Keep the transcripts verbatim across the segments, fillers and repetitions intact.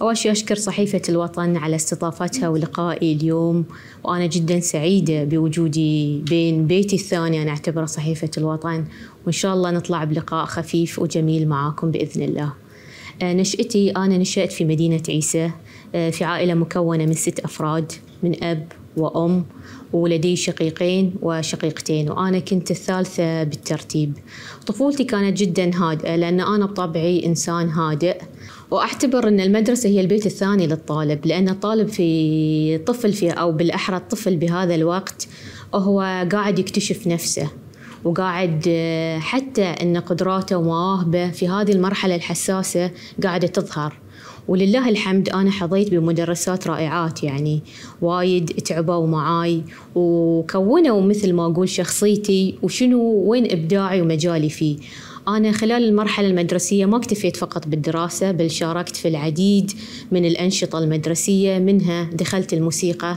أول شيء أشكر صحيفة الوطن على استضافتها ولقائي اليوم، وأنا جدا سعيدة بوجودي بين بيتي الثاني، أنا أعتبره صحيفة الوطن، وإن شاء الله نطلع بلقاء خفيف وجميل معاكم بإذن الله. نشأتي، أنا نشأت في مدينة عيسى في عائلة مكونة من ست أفراد، من أب وأم، ولدي شقيقين وشقيقتين، وأنا كنت الثالثة بالترتيب. طفولتي كانت جدا هادئة لأن أنا بطبعي إنسان هادئ، وأعتبر أن المدرسة هي البيت الثاني للطالب، لأن الطالب في طفل في أو بالأحرى الطفل بهذا الوقت هو قاعد يكتشف نفسه، وقاعد حتى أن قدراته ومواهبه في هذه المرحلة الحساسة قاعدة تظهر. ولله الحمد أنا حظيت بمدرسات رائعات، يعني وايد تعبوا معاي وكونوا مثل ما أقول شخصيتي وشنو وين إبداعي ومجالي فيه. أنا خلال المرحلة المدرسية ما اكتفيت فقط بالدراسة، بل شاركت في العديد من الأنشطة المدرسية، منها دخلت الموسيقى،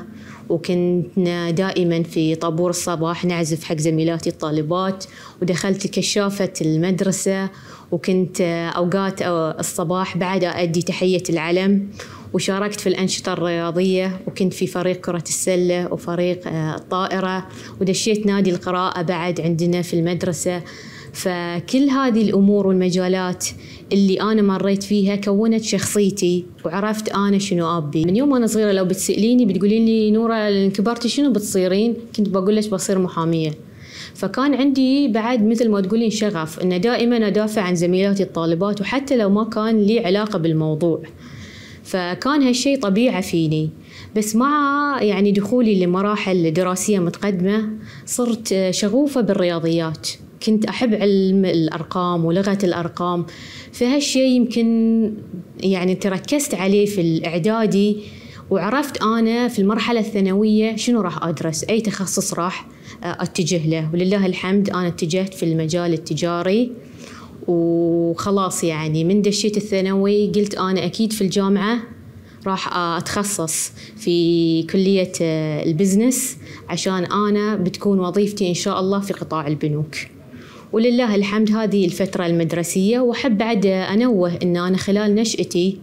وكنا دائما في طابور الصباح نعزف حق زميلاتي الطالبات، ودخلت كشافة المدرسة، وكنت أوقات الصباح بعد أؤدي تحية العلم، وشاركت في الأنشطة الرياضية، وكنت في فريق كرة السلة وفريق الطائرة، ودشيت نادي القراءة بعد عندنا في المدرسة. فكل هذه الأمور والمجالات اللي أنا مريت فيها كونت شخصيتي، وعرفت أنا شنو أبي. من يوم أنا صغيرة لو بتسأليني بتقولين لي نورة كبرتي شنو بتصيرين؟ كنت بقول لك بصير محامية. فكان عندي بعد مثل ما تقولين شغف إن دائما أدافع عن زميلاتي الطالبات، وحتى لو ما كان لي علاقة بالموضوع، فكان هالشيء طبيعة فيني. بس مع يعني دخولي لمراحل دراسية متقدمة صرت شغوفة بالرياضيات، كنت أحب علم الأرقام ولغة الأرقام، فهالشيء يمكن يعني تركزت عليه في الإعدادي، وعرفت أنا في المرحلة الثانوية شنو راح أدرس، أي تخصص راح أتجه له. ولله الحمد أنا اتجهت في المجال التجاري، وخلاص يعني من دشيت الثانوي قلت أنا أكيد في الجامعة راح أتخصص في كلية البزنس، عشان أنا بتكون وظيفتي إن شاء الله في قطاع البنوك. ولله الحمد هذه الفترة المدرسية. وأحب بعد أنوه أن أنا خلال نشأتي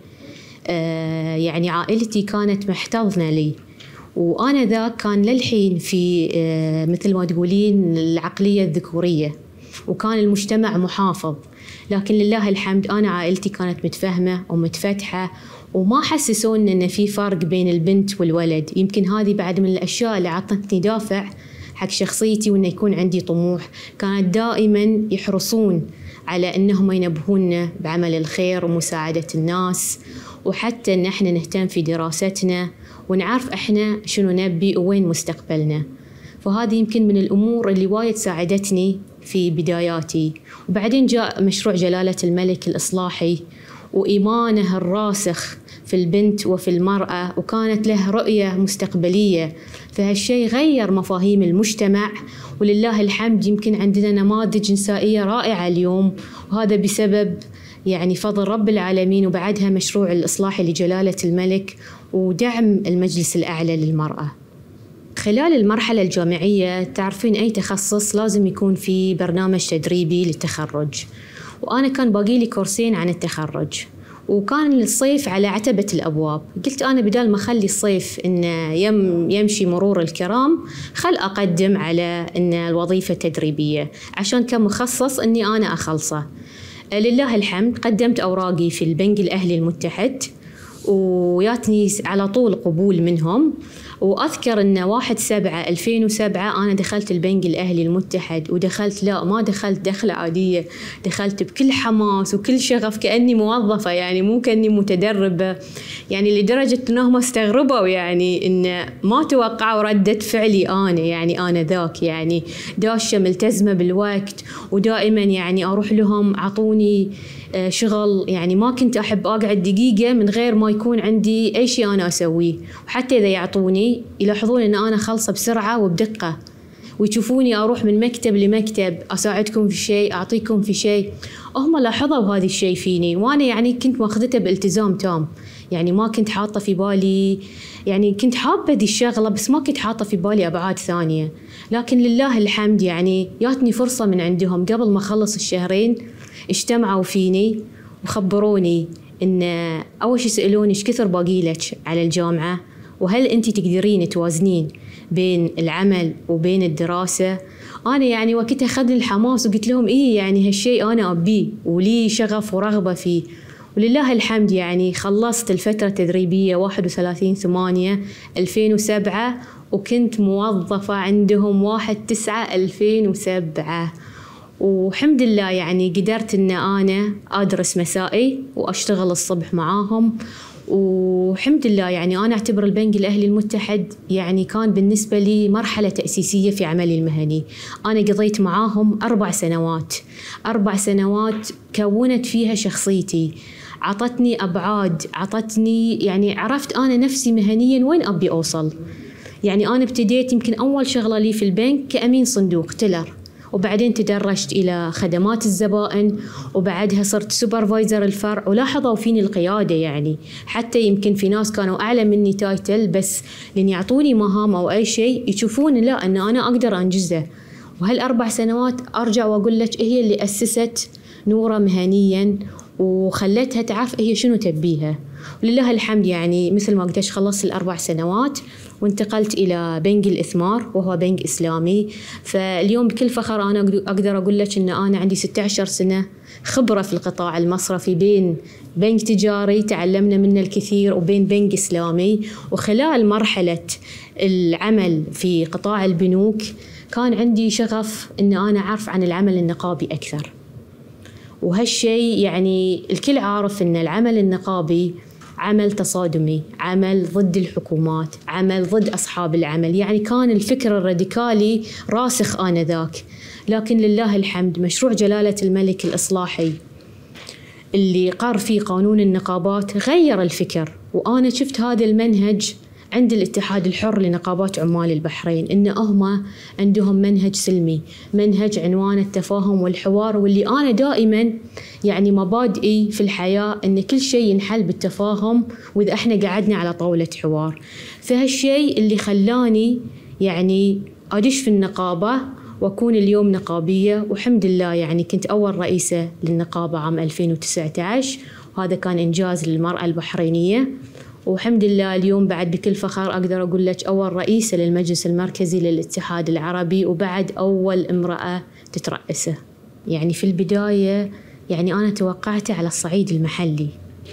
آه يعني عائلتي كانت محتضنة لي، وأنا ذاك كان للحين في آه مثل ما تقولين العقلية الذكورية، وكان المجتمع محافظ، لكن لله الحمد أنا عائلتي كانت متفهمة ومتفتحة، وما حسسون أن في فرق بين البنت والولد. يمكن هذه بعد من الأشياء اللي عطتني دافع حق شخصيتي، وأن يكون عندي طموح. كانت دائما يحرصون على أنهم ينبهون بعمل الخير ومساعدة الناس، وحتى أن احنا نهتم في دراستنا ونعرف احنا شنو نبي ووين مستقبلنا. فهذه يمكن من الأمور اللي وايد ساعدتني في بداياتي. وبعدين جاء مشروع جلالة الملك الإصلاحي، وإيمانه الراسخ في البنت وفي المرأة، وكانت له رؤية مستقبلية، فهالشيء غير مفاهيم المجتمع. ولله الحمد يمكن عندنا نماذج نسائية رائعة اليوم، وهذا بسبب يعني فضل رب العالمين، وبعدها مشروع الإصلاحي لجلالة الملك ودعم المجلس الأعلى للمرأة. خلال المرحلة الجامعية تعرفين أي تخصص لازم يكون في برنامج تدريبي للتخرج، وأنا كان باقي لي كورسين عن التخرج، وكان الصيف على عتبة الأبواب. قلت أنا بدال ما أخلي الصيف إن يم يمشي مرور الكرام، خل أقدم على إن الوظيفة التدريبية عشان كمخصص إني أنا أخلصه. لله الحمد قدمت أوراقي في البنك الأهلي المتحد، وياتني على طول قبول منهم. وأذكر أن واحد سبعة ألفين وسبعة أنا دخلت البنك الأهلي المتحد، ودخلت لا ما دخلت دخلة عادية، دخلت بكل حماس وكل شغف كأني موظفة، يعني مو كأني متدربة، يعني لدرجة أنهم استغربوا يعني إن ما توقعوا ردة فعلي أنا، يعني أنا ذاك يعني داشة ملتزمة بالوقت، ودائما يعني أروح لهم عطوني شغل، يعني ما كنت أحب أقعد دقيقة من غير ما يكون عندي أي شيء أنا أسويه. وحتى إذا يعطوني يلاحظون أن أنا خلصة بسرعة وبدقة، ويشوفوني أروح من مكتب لمكتب أساعدكم في شيء، أعطيكم في شيء. هم لاحظوا هذا الشيء فيني، وأنا يعني كنت ماخذته بالتزام تام، يعني ما كنت حاطة في بالي، يعني كنت حابة دي الشغلة بس ما كنت حاطة في بالي أبعاد ثانية. لكن لله الحمد يعني جاتني فرصة من عندهم قبل ما أخلص الشهرين، اجتمعوا فيني وخبروني إن أول شيء سألوني إيش كثر باقي لك على الجامعة، وهل أنت تقدرين توازنين بين العمل وبين الدراسة. أنا يعني وقتها أخذني الحماس وقلت لهم إيه يعني هالشيء أنا أبيه ولي شغف ورغبة فيه، ولله الحمد يعني خلصت الفترة التدريبية واحد وثلاثين ثمانية ألفين وسبعة، وكنت موظفة عندهم واحد تسعة ألفين وسبعة، وحمد لله يعني قدرت إن أنا أدرس مسائي وأشتغل الصبح معاهم. وحمد لله يعني أنا أعتبر البنك الأهلي المتحد يعني كان بالنسبة لي مرحلة تأسيسية في عملي المهني. أنا قضيت معاهم أربع سنوات أربع سنوات كونت فيها شخصيتي، عطتني أبعاد، عطتني يعني عرفت أنا نفسي مهنيا وين أبي أوصل. يعني أنا ابتديت يمكن أول شغلة لي في البنك كأمين صندوق تيلر، وبعدين تدرجت إلى خدمات الزبائن، وبعدها صرت سوبرفايزر الفرع، ولاحظوا فيني القيادة. يعني حتى يمكن في ناس كانوا أعلى مني تايتل، بس لأن يعطوني مهام أو أي شيء يشوفون لا أن أنا أقدر أنجزه. وهالأربع سنوات أرجع وأقول لك هي اللي أسست نورة مهنيا وخلتها تعرف هي شنو تبيها. ولله الحمد يعني مثل ما قدرت خلصت الأربع سنوات وانتقلت إلى بنك الإثمار وهو بنك إسلامي. فاليوم بكل فخر أنا أقدر أقول لك أن أنا عندي ستة عشر سنة خبرة في القطاع المصرفي، بين بنك تجاري تعلمنا منه الكثير وبين بنك إسلامي. وخلال مرحلة العمل في قطاع البنوك كان عندي شغف أن أنا أعرف عن العمل النقابي أكثر، وهالشيء يعني الكل عارف أن العمل النقابي عمل تصادمي، عمل ضد الحكومات، عمل ضد أصحاب العمل. يعني كان الفكر الراديكالي راسخ آنذاك. لكن لله الحمد مشروع جلالة الملك الإصلاحي اللي قار فيه قانون النقابات غير الفكر. وأنا شفت هذا المنهج عند الاتحاد الحر لنقابات عمال البحرين، إن هم عندهم منهج سلمي، منهج عنوان التفاهم والحوار، واللي أنا دائما يعني مبادئي في الحياة إن كل شيء ينحل بالتفاهم وإذا إحنا قعدنا على طاولة حوار. فهالشيء اللي خلاني يعني أدش في النقابة وأكون اليوم نقابية. وحمد لله يعني كنت أول رئيسة للنقابة عام ألفين وتسعة عشر، وهذا كان إنجاز للمرأة البحرينية. وحمد لله اليوم بعد بكل فخر أقدر أقول لك أول رئيسة للمجلس المركزي للاتحاد العربي، وبعد أول امرأة تترأسه. يعني في البداية يعني أنا توقعته على الصعيد المحلي،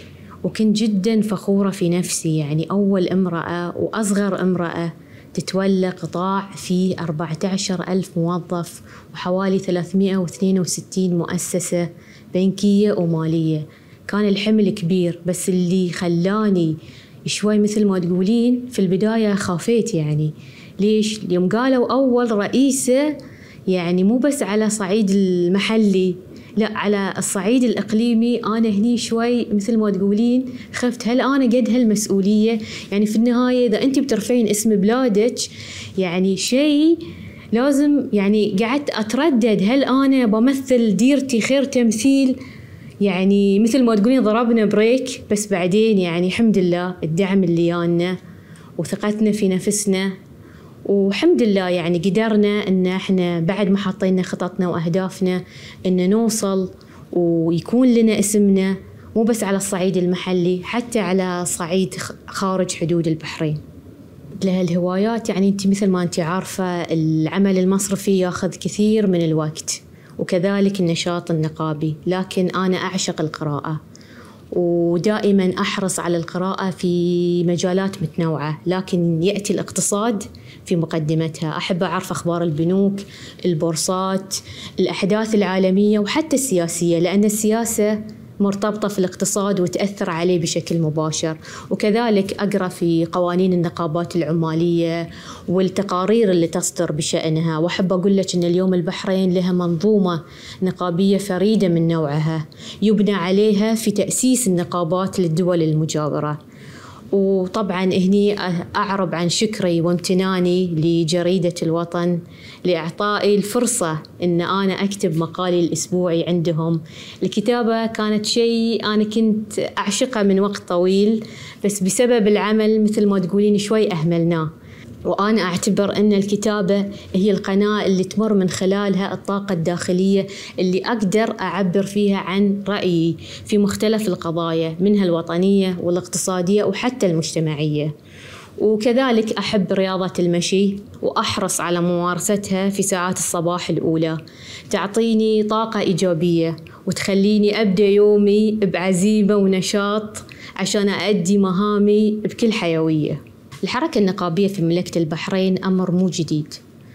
وكنت جدا فخورة في نفسي، يعني أول امرأة وأصغر امرأة تتولى قطاع فيه أربعة عشر ألف موظف وحوالي ثلاثمئة واثنين وستين مؤسسة بنكية ومالية. كان الحمل كبير، بس اللي خلاني شوي مثل ما تقولين في البداية خافيت. يعني ليش؟ يوم قالوا أول رئيسة، يعني مو بس على صعيد المحلي، لا على الصعيد الإقليمي، أنا هني شوي مثل ما تقولين خفت، هل أنا قد هالمسؤولية؟ يعني في النهاية إذا أنت بترفعين اسم بلادك يعني شيء لازم، يعني قعدت أتردد هل أنا بمثل ديرتي خير تمثيل؟ يعني مثل ما تقولين ضربنا بريك. بس بعدين يعني الحمد لله الدعم اللي يانا وثقتنا في نفسنا، وحمد لله يعني قدرنا ان احنا بعد ما حطينا خططنا واهدافنا ان نوصل ويكون لنا اسمنا، مو بس على الصعيد المحلي، حتى على صعيد خارج حدود البحرين. لها الهوايات، يعني انت مثل ما انت عارفة العمل المصرفي ياخذ كثير من الوقت، وكذلك النشاط النقابي. لكن أنا أعشق القراءة، ودائما أحرص على القراءة في مجالات متنوعة، لكن يأتي الاقتصاد في مقدمتها. أحب أعرف أخبار البنوك، البورصات، الأحداث العالمية وحتى السياسية، لأن السياسة مرتبطة في الاقتصاد وتأثر عليه بشكل مباشر. وكذلك أقرأ في قوانين النقابات العمالية والتقارير اللي تصدر بشأنها. وأحب أقول لك أن اليوم البحرين لها منظومة نقابية فريدة من نوعها يبنى عليها في تأسيس النقابات للدول المجاورة. وطبعا هني أعرب عن شكري وامتناني لجريدة الوطن لإعطائي الفرصة أن أنا أكتب مقالي الأسبوعي عندهم. الكتابة كانت شيء أنا كنت أعشقه من وقت طويل، بس بسبب العمل مثل ما تقولين شوي أهملناه. وأنا أعتبر أن الكتابة هي القناة اللي تمر من خلالها الطاقة الداخلية اللي أقدر أعبر فيها عن رأيي في مختلف القضايا، منها الوطنية والاقتصادية وحتى المجتمعية. وكذلك أحب رياضة المشي وأحرص على ممارستها في ساعات الصباح الأولى، تعطيني طاقة إيجابية وتخليني أبدأ يومي بعزيمة ونشاط عشان أؤدي مهامي بكل حيوية. الحركة النقابية في مملكة البحرين أمر مو جديد،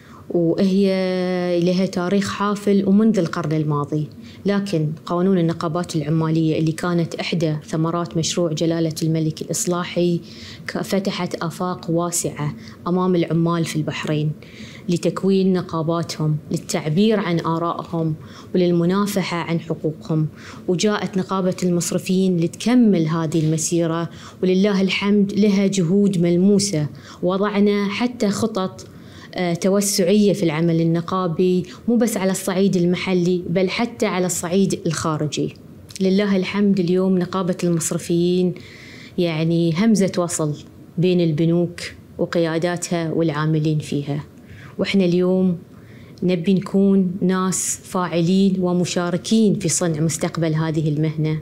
وهي لها تاريخ حافل ومنذ القرن الماضي، لكن قانون النقابات العمالية اللي كانت إحدى ثمرات مشروع جلالة الملك الإصلاحي فتحت آفاق واسعة أمام العمال في البحرين لتكوين نقاباتهم، للتعبير عن آرائهم وللمنافحة عن حقوقهم. وجاءت نقابة المصرفيين لتكمل هذه المسيرة، ولله الحمد لها جهود ملموسة. وضعنا حتى خطط توسعية في العمل النقابي، مو بس على الصعيد المحلي بل حتى على الصعيد الخارجي. لله الحمد اليوم نقابة المصرفيين يعني همزة وصل بين البنوك وقياداتها والعاملين فيها، وإحنا اليوم نبي نكون ناس فاعلين ومشاركين في صنع مستقبل هذه المهنة،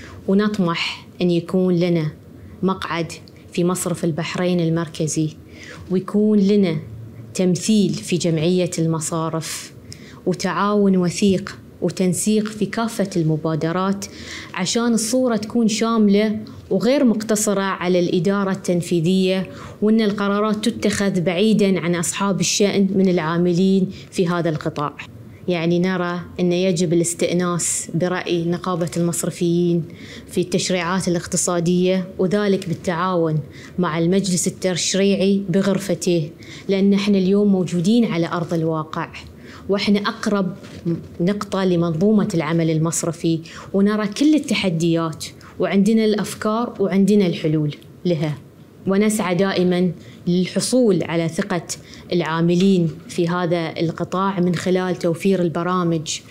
ونطمح أن يكون لنا مقعد في مصرف البحرين المركزي، ويكون لنا تمثيل في جمعية المصارف، وتعاون وثيق وتنسيق في كافة المبادرات عشان الصورة تكون شاملة وغير مقتصرة على الإدارة التنفيذية، وأن القرارات تتخذ بعيداً عن أصحاب الشأن من العاملين في هذا القطاع. يعني نرى أن يجب الاستئناس برأي نقابة المصرفيين في التشريعات الاقتصادية، وذلك بالتعاون مع المجلس التشريعي بغرفته، لأن احنا اليوم موجودين على أرض الواقع، وإحنا أقرب نقطة لمنظومة العمل المصرفي، ونرى كل التحديات وعندنا الأفكار وعندنا الحلول لها، ونسعى دائماً للحصول على ثقة العاملين في هذا القطاع من خلال توفير البرامج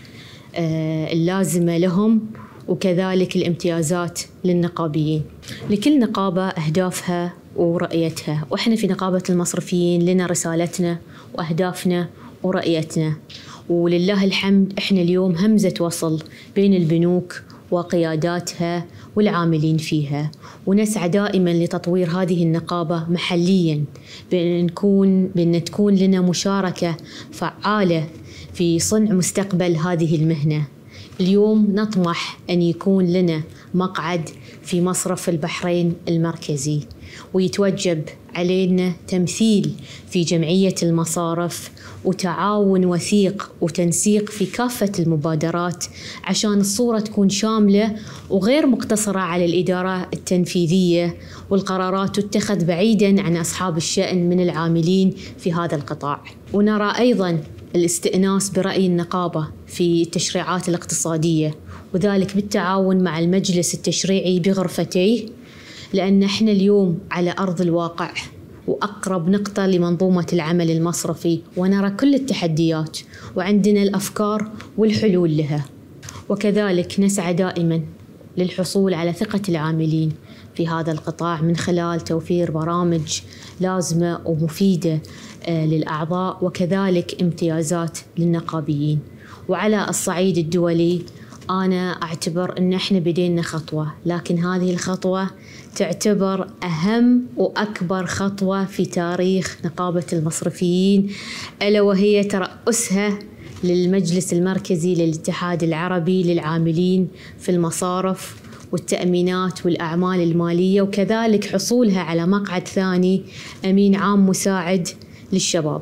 اللازمة لهم، وكذلك الامتيازات للنقابيين. لكل نقابة أهدافها ورؤيتها، وإحنا في نقابة المصرفيين لنا رسالتنا وأهدافنا ورؤيتنا، ولله الحمد إحنا اليوم همزة وصل بين البنوك وقياداتها والعاملين فيها، ونسعى دائما لتطوير هذه النقابة محليا، بأن نكون بأن تكون لنا مشاركة فعالة في صنع مستقبل هذه المهنة. اليوم نطمح أن يكون لنا مقعد في مصرف البحرين المركزي، ويتوجب علينا تمثيل في جمعية المصارف، وتعاون وثيق وتنسيق في كافة المبادرات عشان الصورة تكون شاملة وغير مقتصرة على الإدارة التنفيذية، والقرارات تتخذ بعيداً عن أصحاب الشأن من العاملين في هذا القطاع. ونرى أيضاً الاستئناس برأي النقابة في التشريعات الاقتصادية، وذلك بالتعاون مع المجلس التشريعي بغرفتيه، لأن احنا اليوم على أرض الواقع وأقرب نقطة لمنظومة العمل المصرفي، ونرى كل التحديات وعندنا الأفكار والحلول لها. وكذلك نسعى دائما للحصول على ثقة العاملين في هذا القطاع من خلال توفير برامج لازمة ومفيدة للأعضاء، وكذلك امتيازات للنقابيين. وعلى الصعيد الدولي أنا أعتبر أن إحنا بدينا خطوة، لكن هذه الخطوة تعتبر أهم وأكبر خطوة في تاريخ نقابة المصرفيين، ألا وهي ترأسها للمجلس المركزي للاتحاد العربي للعاملين في المصارف والتأمينات والأعمال المالية، وكذلك حصولها على مقعد ثاني أمين عام مساعد للشباب.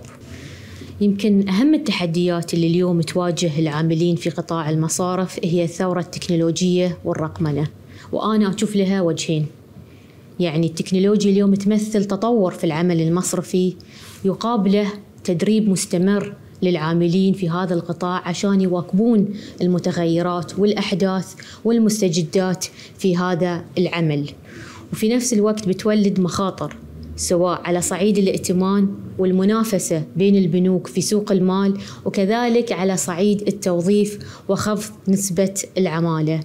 يمكن أهم التحديات اللي اليوم تواجه العاملين في قطاع المصارف هي الثورة التكنولوجية والرقمنة، وأنا أشوف لها وجهين. يعني التكنولوجيا اليوم تمثل تطور في العمل المصرفي، يقابله تدريب مستمر للعاملين في هذا القطاع عشان يواكبون المتغيرات والأحداث والمستجدات في هذا العمل، وفي نفس الوقت بتولد مخاطر سواء على صعيد الائتمان والمنافسة بين البنوك في سوق المال، وكذلك على صعيد التوظيف وخفض نسبة العمالة.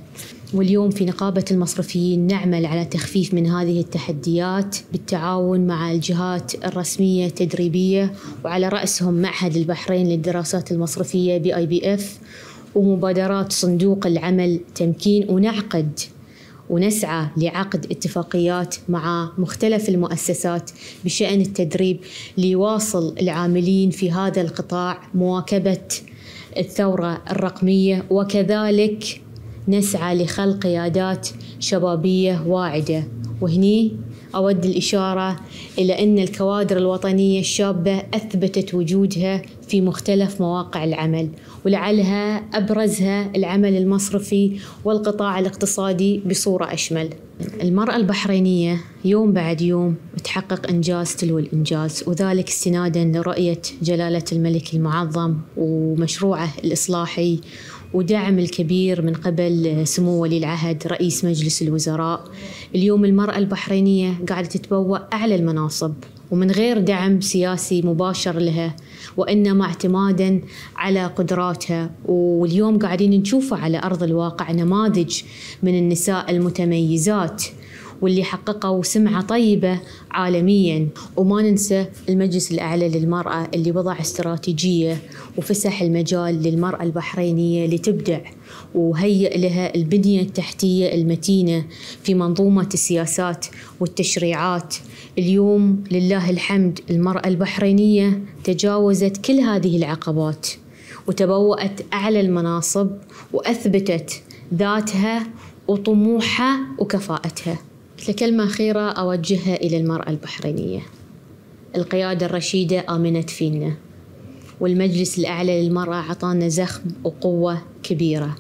واليوم في نقابة المصرفيين نعمل على تخفيف من هذه التحديات بالتعاون مع الجهات الرسمية التدريبية، وعلى رأسهم معهد البحرين للدراسات المصرفية بي آي بي إف، ومبادرات صندوق العمل تمكين، ونعقد ونسعى لعقد اتفاقيات مع مختلف المؤسسات بشأن التدريب ليواصل العاملين في هذا القطاع مواكبة الثورة الرقمية، وكذلك نسعى لخلق قيادات شبابية واعدة. وهني أود الإشارة إلى أن الكوادر الوطنية الشابة أثبتت وجودها في مختلف مواقع العمل، ولعلها أبرزها العمل المصرفي والقطاع الاقتصادي بصورة أشمل. المرأة البحرينية يوم بعد يوم تحقق إنجاز تلو الإنجاز، وذلك استناداً لرؤية جلالة الملك المعظم ومشروعه الإصلاحي ودعم الكبير من قبل سمو ولي العهد رئيس مجلس الوزراء. اليوم المرأة البحرينية قاعدة تتبوأ أعلى المناصب، ومن غير دعم سياسي مباشر لها، وإنما اعتماداً على قدراتها. واليوم قاعدين نشوف على أرض الواقع نماذج من النساء المتميزات واللي حققوا سمعة طيبة عالمياً. وما ننسى المجلس الأعلى للمرأة اللي وضع استراتيجية وفسح المجال للمرأة البحرينية لتبدع، وهيئ لها البنية التحتية المتينة في منظومة السياسات والتشريعات. اليوم لله الحمد المرأة البحرينية تجاوزت كل هذه العقبات وتبوأت أعلى المناصب، وأثبتت ذاتها وطموحها وكفاءتها. كلمة أخيرة أوجهها إلى المرأة البحرينية: القيادة الرشيدة آمنت فينا، والمجلس الأعلى للمرأة عطانا زخم وقوة كبيرة.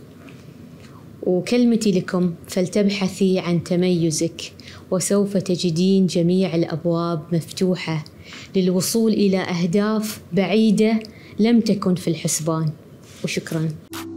وكلمتي لكم: فلتبحثي عن تميزك، وسوف تجدين جميع الأبواب مفتوحة للوصول إلى أهداف بعيدة لم تكن في الحسبان. وشكراً.